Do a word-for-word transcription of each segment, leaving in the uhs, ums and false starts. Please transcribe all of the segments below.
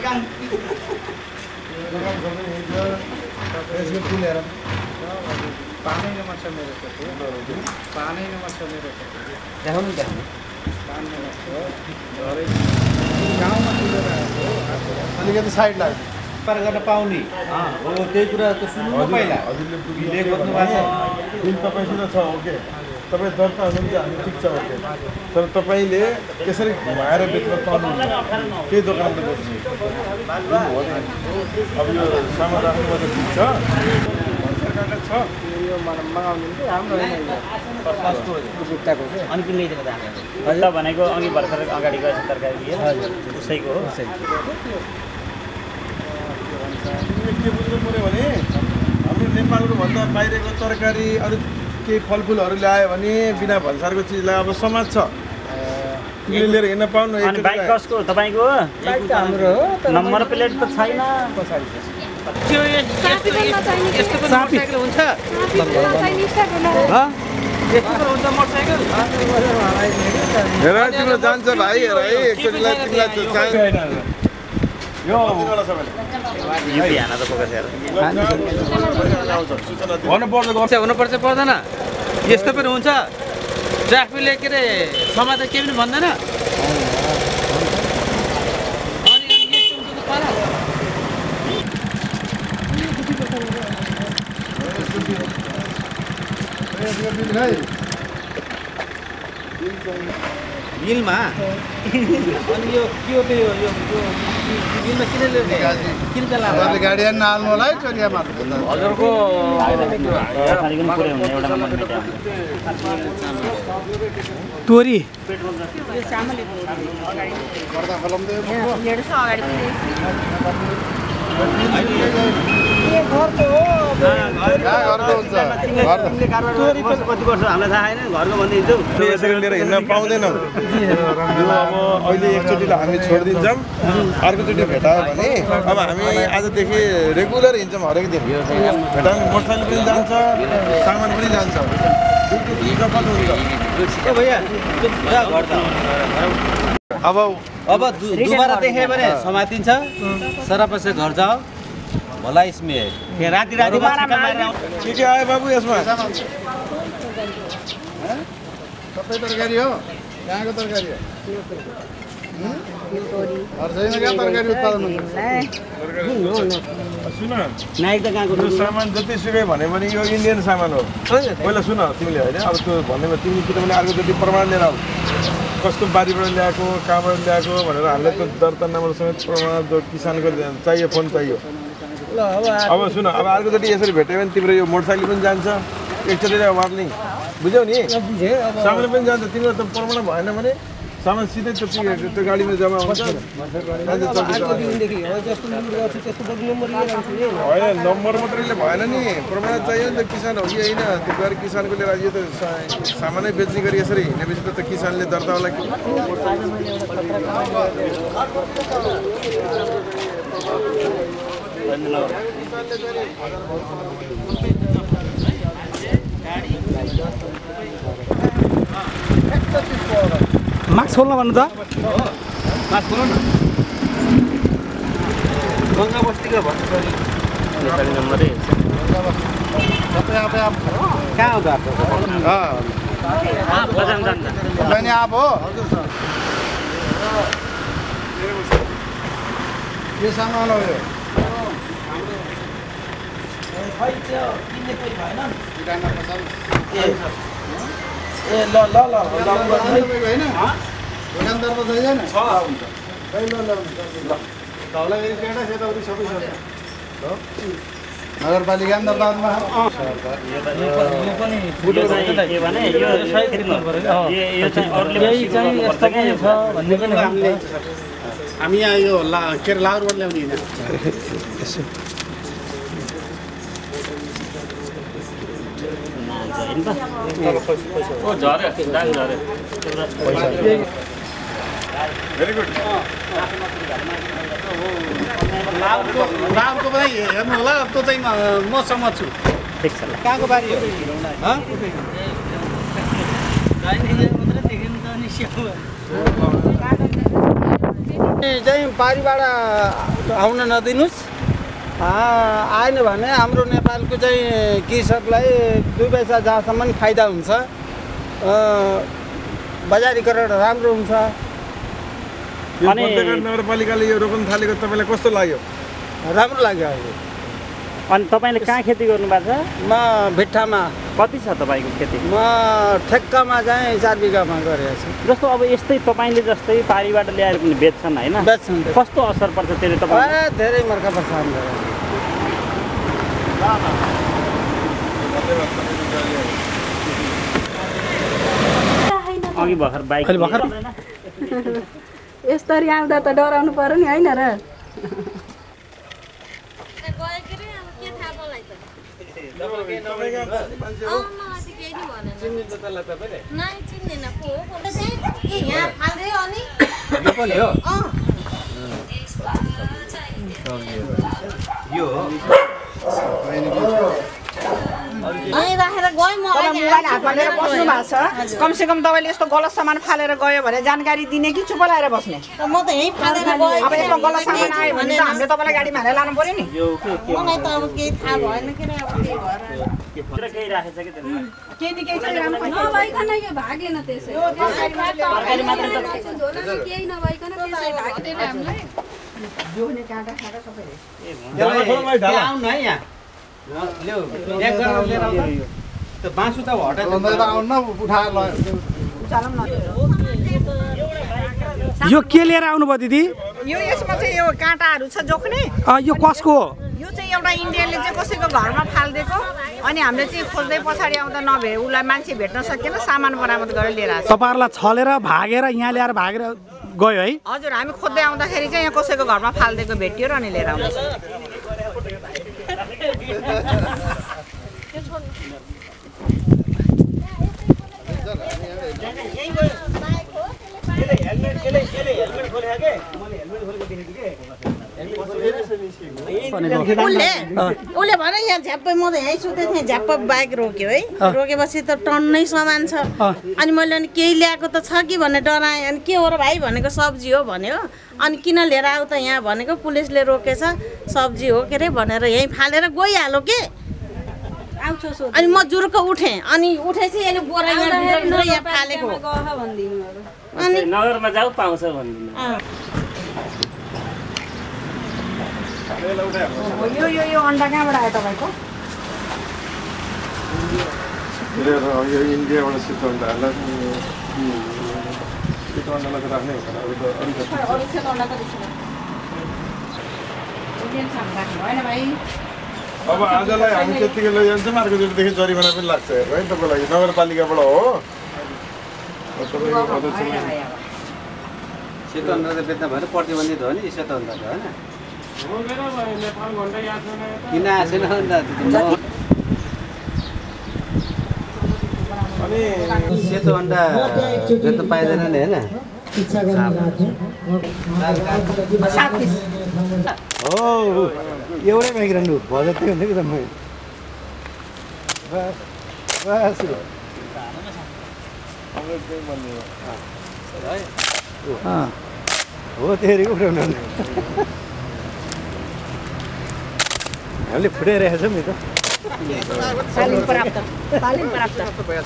पानी नंबर छ मेरो त पानी नंबर छ मेरो त देखाउनु देखाउनु पानी नंबर छ घरै गाउँमा किनेर आएको अलिकति साइड लाग्छ पर गर्न पाउने हो त्यही कुरा त सुन्नु पहिला हजुरले बुझिले गर्नु भएको छ बिल तपाईसँग छ ओके तपाईँ दर्ता हुनुहुन्छ हामी ठिक छ ओके तर तपाईँले त्यसरी घुमाएर बेच्न पाउनुहुन्छ केही दोकानले बेच्नु अब यो सामान राख्नु त ठिक छ सरकारले छ यो मगाउनु हाम्रो सस्तो जुत्ताको अनि किन ल्याइदिनु त हामी हजुर भनेको अघि भर्खर अगाडि गएछ तरकारी लिएर उसैको हो के बुझ्नु पऱ्यो भने हाम्रो नेपालको भन्दा बाहिरको तरकारी अरू केही फलफुलहरू ल्यायो भने बिना भन्सारको चिज ल्यायो अब समाज छ तिमीले लिएर हिँड्न पाउनु अनि बाइक कसको तपाईँको बाइक त हाम्रो हो नम्बर प्लेट त छैन पछाडि त्यो यस्तो यस्तो मोटरसाइकल हुन्छ यस्तो हुन्छ मोटरसाइकल हेर तिम्रो जान्छ भाइ हेर है एकचोटिलाई तिमीलाई चाहिँदैन यो यो बिहान त फोकस हेर भन्नुपर्छ गर्छ हुनुपर्छ पर्दैन यस्तो पनि हुन्छ ट्राफिकले के अरे समय त केही पनि भन्दैन बिलमा अनि यो के हो त्यो यो बिलमा किन ल्याउने किन चाहिँ गाडी नहाल्नु होला है चोरियामा हजुरको तोरी यसरी लिएर हिँड्न पाउँदैनौँ अब अहिले एकचोटिलाई हामी छोडिदिन्छौँ अर्कोचोटि भेटायो भने अब हामी आजदेखि रेगुलर हिँड्छौँ हरेक दिन भेटाउनु मोटरसाइकल पनि जान्छ सामान पनि जान्छ अब अब दुबारा देखे भने समातिन्छ सरपछि घर जाओ भला इसमें राति राति के के आयो बाबु यसमा सबै तरकारी हो कहाँको तरकारी हो तरकारी उत्पादन सुन सामान जतिसुकै भन्यो भने यो इन्डियन सामान हो पहिला सुन तिमीले होइन अब त्यो भन्ने तिमी किनभने अर्को जति प्रमाण लिएर आऊ कस्तो बारीबाट ल्याएको कहाँबाट ल्याएको भनेर हामीले त्यो दर्ता नम्बर समेत प्रमाण जो किसानको चाहियो फोन चाहियो अब सुन अब अर्कोचोटि यसरी भेट्यो भने तिम्रो यो मोटरसाइकल पनि जान्छ एकचोटि वार्निङ बुझ्यौ नि सामान पनि जान्छ तिम्रो त प्रमाण भएन भने सामान सिधै त्यो त्यो गाडीमा जम्मा हुन्छ होइन नम्बर मात्रै भएन नि प्रमाण चाहियो नि त किसान हो कि होइन त्यो गएर किसानको लिएर यो त सामानै बेच्ने गरी यसरी हिँडेपछि त किसानले दर्ता होला कि मास्क खोल्न भन्नु त मास्क खोल्नु न गङ्गा बस्तीको भन्नु नेपाली नम्बरै कहाँ हो बाटो बजान जान्छ बहिनी आप हो के सामान हो यो ए ल ल ल होइन दोकानदार त छैन छ हुन्छ ल ल ल धौलागिरी पेडा सेताउति सबै छ नगरपालिका दरबारमा यो पनि बुटो के भने यो सही खरिद पर्यो यो चाहिँ अरूले यही चाहिँ यस्तो पनि छ भन्ने पनि हामीले हामी यहाँ यो ला के अरे लाउरबाट ल्याउने हैन ओ झर्यो दाङ झर्यो भेरी गुड लाउरको लाउरको पनि हेर्नु होला त्यो चाहिँ म सहमत छु ठीक छ कहाँको बारी हो ह दाइने मात्रै देख्नु त नि स्याउ चाहिँ पारीबाट आउन नदिनुस्। आएन भने हाम्रो नेपालको चाहिँ कृषकलाई दुई पैसा जहाँसम्म फाइदा हुन्छ, बजारीकरण राम्रो हुन्छ। अनि नगरपालिकाले यो रोक्न थालेको तपाईँलाई कस्तो लाग्यो? राम्रो लाग्यो अहिले। अनि तपाईँले कहाँ खेती गर्नुभएको छ? म भिट्ठामा। कति छ तपाईँको खेती? म ठेक्कामा चाहिँ चार बिघामा गरेको छु। जस्तो अब यस्तै तपाईँले जस्तै पारीबाट ल्याएर पनि बेच्छन् होइन? बेच्छन्। कस्तो असर पर्छ त्यसले तपाईँलाई? धेरै मर्का पर्छ हामीलाई। अघि भर्खर बाइक भर्खर यसरी आउँदा त डराउनु पर्यो नि होइन र? मोबाइल हातमा लिएर बस्नु भएको छ, कमसेकम तपाईँले यस्तो गलत सामान फालेर गयो भने जानकारी दिने कि चुप लगाएर बस्ने? म त यही फालेर गएँ। अब यस्तो गलत सामान आयो भने त हामीले तपाईँलाई गाडीमा हालेर लानु पर्यो नि। मलाई त अब केही थाहा भएन के अब केही भएर केही राखेछ कि त्यसमा? केही न केही चाहिँ नभइकन यो भागेन त्यसै। तरकारी मात्र त झोलामा केही नभइकन त्यसै भागेन हामीलाई। जोउने काँटा खाँटा सबै आउनु है यहाँ ल्याउ एक गरेर लिएर आउनु। त्यो बाँसु त हटाएर आउनु उठाएर यो के लिएर आउनुभयो दिदी? यो यसमा चाहिँ यो काँटाहरू छ जोख्ने। यो कसको हो? यो चाहिँ एउटा इन्डियनले चाहिँ कसैको घरमा फालिदिएको, अनि हामीले चाहिँ खोज्दै पछाडि आउँदा नभए उसलाई मान्छे भेट्न सकेन, सामान बरामद गरेर लिएर आएको। तपाईँहरूलाई छलेर भागेर यहाँ ल्याएर भागेर गयो है? हजुर, हामी खोज्दै आउँदाखेरि चाहिँ यहाँ कसैको घरमा फालिदिएको भेटियो र अनि लिएर आउँदैछ। उसले उसले भने यहाँ झ्याप्पै म त यहीँ सुतेको थिएँ, झ्याप्प बाइक रोक्यो है। रोकेपछि त टन्नै सामान छ। अनि मैले अनि केही ल्याएको त छ कि भनेर डराएँ। अनि के हो र भाइ भनेको सब्जी हो भन्यो। अनि किन लिएर आऊ त यहाँ भनेको पुलिसले रोकेछ, सब्जी हो के अरे भनेर यहीँ फालेर गइहाल्यो के। अनि म जुरुक्क उठेँ, अनि उठेपछि यसले बोरा यहाँ फालेको। अनि नगरमा जाऊ पाउँछ भन्दिनु। यो यो यो अन्डा कहाँबाट आयो तपाईँको? यो इन्डियाबाट सेतो अन्डाहरूलाई सेतो अन्डालाई त राख्नै हो अरू सेतो अन्डा त होइन भाइ। अब आजलाई हामी त्यतिकै लैजान्छौँ, अर्को दिनदेखि जरिमाना पनि लाग्छ हेर्नु है तपाईँलाई। नगरपालिकाबाट हो तपाईँको अध्यक्षलाई सेतो अन्डा त बेच्न भएर प्रतिबन्धित हो नि सेतो अन्डा त होइन? किन आएन अनि सेतो अन्डा बेच्न पाइँदैन नि होइन? हो एउटै मागिरहनु भयो त्यही हुन्थ्यो कि त। म बस हो त्यही उठाउनु हामीले फुटाइरहेको छौँ नि त। तालिम प्राप्त तालिम प्राप्त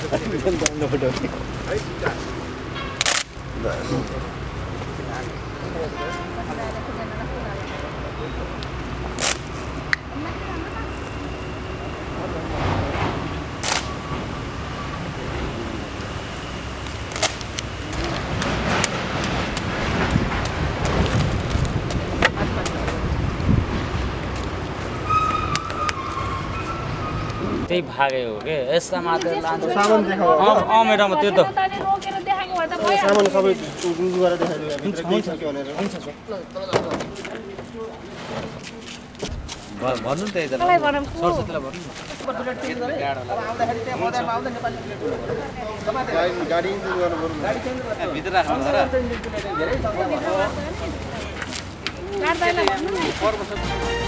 त्यही भागे हो के यस्ता मात्र लान्छ सामान देखाउ। अँ मेडम त्यो त सामान सबै गुगु गरेर देखाइदियो भित्र के छ के भनेर। भन्नु त यता सरस्वतीलाई भन्नु गाडी इन्चेन्ज गर्नु पर्यो भित्र राख्नु र